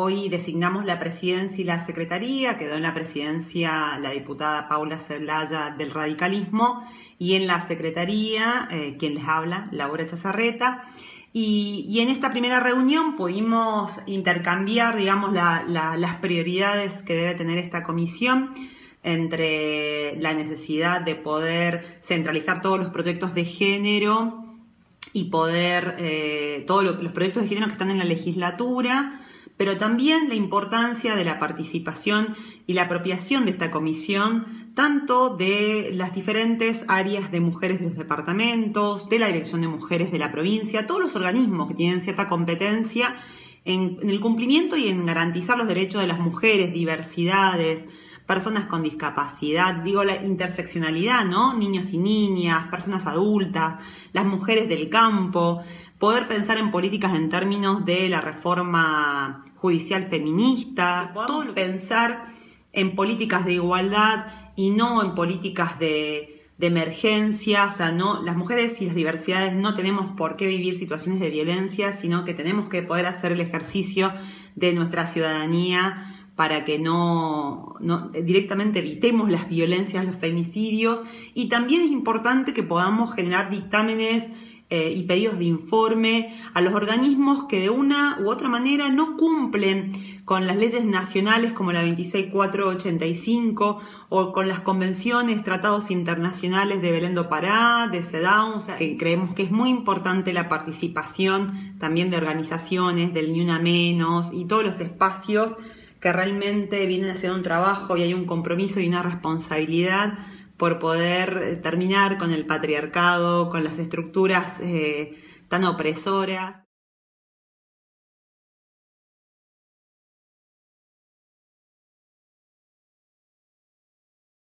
hoy designamos la presidencia y la secretaría, quedó en la presidencia la diputada Paula Celaya del Radicalismo y en la secretaría quien les habla, Laura Chazarreta. Y en esta primera reunión pudimos intercambiar, digamos, las prioridades que debe tener esta comisión entre la necesidad de poder centralizar todos los proyectos de género y poder, todos los proyectos de género que están en la legislatura, pero también la importancia de la participación y la apropiación de esta comisión, tanto de las diferentes áreas de mujeres de los departamentos, de la Dirección de Mujeres de la provincia, todos los organismos que tienen cierta competencia en el cumplimiento y en garantizar los derechos de las mujeres, diversidades, personas con discapacidad, digo la interseccionalidad, ¿no? Niños y niñas, personas adultas, las mujeres del campo, poder pensar en políticas en términos de la reforma judicial feminista, todo pensar en políticas de igualdad y no en políticas de emergencia, o sea, no, las mujeres y las diversidades no tenemos por qué vivir situaciones de violencia, sino que tenemos que poder hacer el ejercicio de nuestra ciudadanía para que no directamente evitemos las violencias, los femicidios, y también es importante que podamos generar dictámenes y pedidos de informe a los organismos que de una u otra manera no cumplen con las leyes nacionales como la 26485 o con las convenciones, tratados internacionales de Belén do Pará, de CEDAW. O sea, que creemos que es muy importante la participación también de organizaciones, del Ni Una Menos y todos los espacios que realmente vienen a hacer un trabajo y hay un compromiso y una responsabilidad por poder terminar con el patriarcado, con las estructuras tan opresoras.